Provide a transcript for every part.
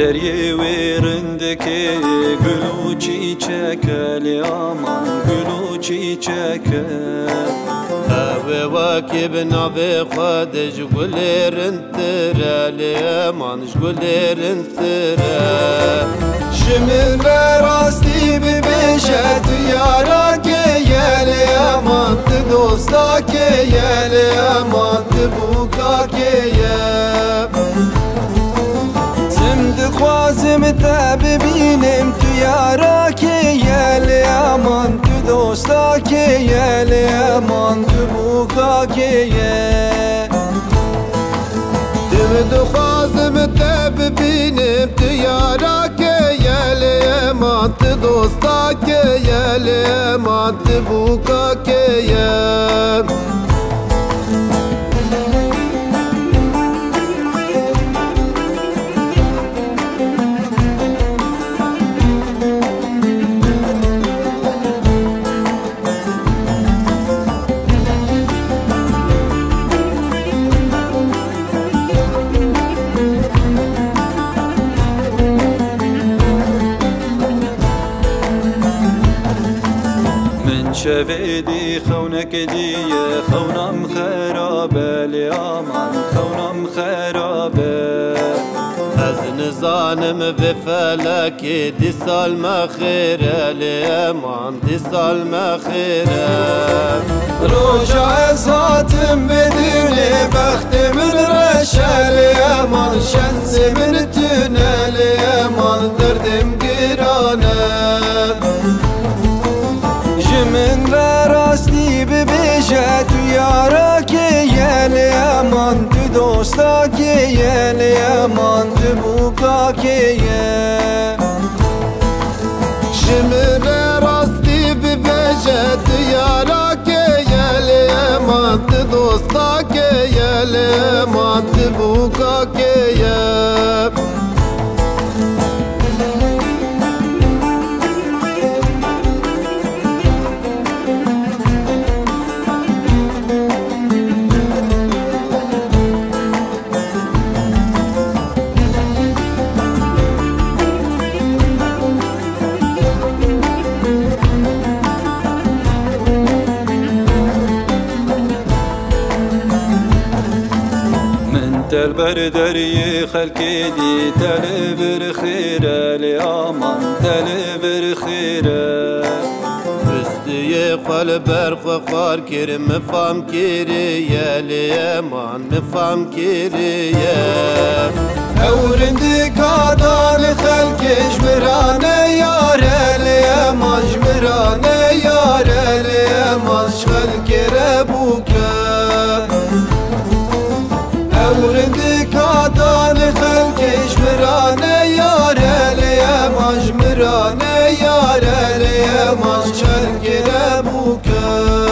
دریه ویرندکی گلو چیچکه لیامان گلو چیچکه اوه واکی بناوی خودش گلرن تره لیامانش گلرن تره شمن راستی ببیشه تو یارا که یلی امان تو دوستا که یلی امان تو بوکا که خوازم تا ببینم تو یارا که یلی امان تو دوستا که یلی امان تو بوکا که دم خوازم تا ببینم تو یارا که یلی امان تو دوستا که یلی امان تو بوکا که شویدی خونک دیه خونم خرابه لیامان خونم خرابه از نزانم به فلکی دی سال مخیره لیامان دی سال مخیره روجا از هاتم بدونی بخت من رشه لیامان شنس من تونه لیامان دردم گرانه من راستی ببیشه تو یارا که یلی امان تو دوستا که یلی امان تو بوکا که من راستی ببیشه تو یارا که یلی امان تو دوستا که یلی امان تو بوکا که تل بردری خلقی دی تل بر خیره لیامان تل بر خیره بستی خال برخ خار کر مفام کریه لیامان مفام کریه اورندی کادان خلقش مرانه یاره لیامان مرانه یاره لیامان خلق ربوکه اورندی کادان خلقش مرانه یاره لیامان مرانه یاره لیامان خلق ربوکه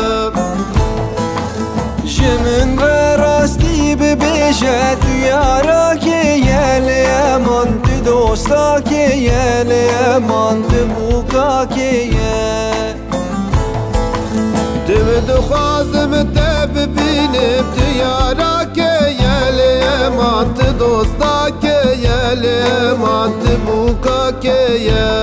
جمن راستی ببیشه تو یارا که یلی امان تو دوستا که یلی امان تو بوکا که دم دخوازم تا ببینم تو یارا که یلی امان تو دوستا که یلی امان تو بوکا که